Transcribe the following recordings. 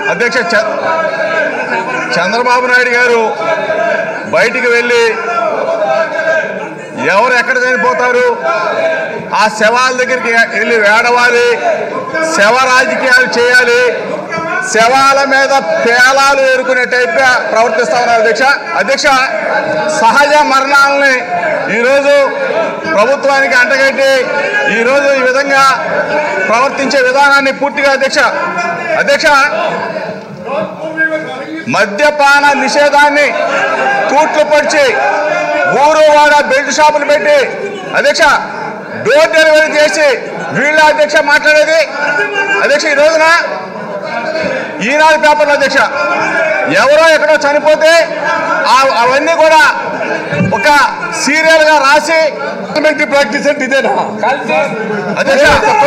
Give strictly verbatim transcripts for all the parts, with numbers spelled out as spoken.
అధ్యక్ష చంద్రబాబు నాయుడు గారు బయటికి వెళ్ళి ఎవరు ఎక్కడ చనిపోతారు ఆ శవాల దగ్గరికి వెళ్ళి వేడవాలి, శవ రాజకీయాలు చేయాలి, శవాల మీద పేలాలు ఏరుకునే టైప్గా ప్రవర్తిస్తా ఉన్నారు అధ్యక్ష. అధ్యక్ష సహజ మరణాలని ఈరోజు ప్రభుత్వానికి అంటగట్టి ఈరోజు ఈ విధంగా ప్రవర్తించే విధానాన్ని పూర్తిగా అధ్యక్ష అధ్యక్ష మద్యపాన నిషేధాన్ని తూట్లు పరిచి ఊరు వాడ బెల్ట్ షాపులు పెట్టి అధ్యక్ష డోర్ డెలివరీ చేసి వీళ్ళ అధ్యక్ష మాట్లాడేది అధ్యక్ష. ఈ రోజున ఈనాడు పేపర్లో అధ్యక్ష ఎవరో ఎక్కడో చనిపోతే అవన్నీ కూడా ఒక సీరియల్ గా రాసి ప్రాక్టీస్ అంటే ఇదేనా అధ్యక్ష?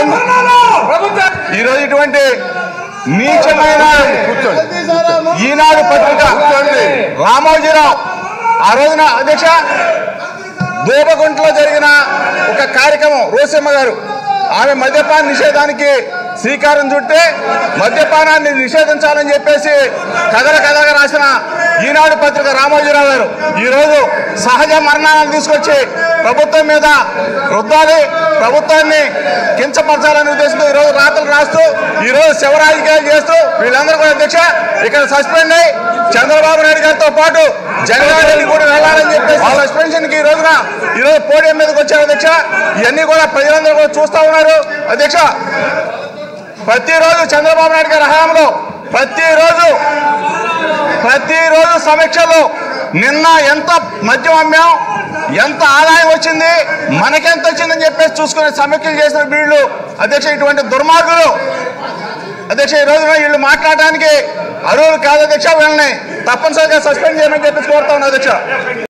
ఈరోజు ఇటువంటి నీచమైన ఈనాడు పత్రిక రామోజీరావు ఆ రోజున అధ్యక్ష దూబగుంటలో జరిగిన ఒక కార్యక్రమం రోసమ్మ గారు ఆమె మద్యపాన నిషేధానికి శ్రీకారం చుట్టే మద్యపానాన్ని నిషేధించాలని చెప్పేసి కథల కథగా రాసిన ఈనాడు పత్రిక రామోజీరావు గారు ఈరోజు సహజ మరణాలను తీసుకొచ్చి ప్రభుత్వం మీద రుద్దాలి, ప్రభుత్వాన్ని కించపరచాలనే ఉద్దేశంతో ఈరోజు రాతలు రాస్తూ ఈరోజు శివరాజకీయాలు చేస్తూ వీళ్ళందరూ కూడా అధ్యక్ష ఇక్కడ సస్పెండ్ అయ్యి చంద్రబాబు నాయుడు గారితో పాటు జగన్ రెడ్డి కూడా వెళ్ళాలని చెప్పేసి సస్పెన్షన్ కి ఈ రోజున ఈరోజు పోడియం మీదకి వచ్చారు అధ్యక్ష. ఇవన్నీ కూడా ప్రజలందరూ కూడా చూస్తూ ఉన్నారు అధ్యక్ష. ప్రతిరోజు చంద్రబాబు నాయుడు గారి హయాంలో ప్రతిరోజు ప్రతిరోజు సమీక్షలో నిన్న ఎంత మద్యం అమ్మాం, ఎంత ఆదాయం వచ్చింది, మనకెంత వచ్చిందని చెప్పేసి చూసుకునే సమీక్షలు చేసిన వీళ్ళు అధ్యక్ష. ఇటువంటి దుర్మార్గులు అధ్యక్ష ఈ రోజున వీళ్ళు మాట్లాడడానికి అర్హులు కాదు అధ్యక్ష. వీళ్ళని తప్పనిసరిగా సస్పెండ్ చేయమని చెప్పేసి కోరుతా ఉన్నా అధ్యక్ష.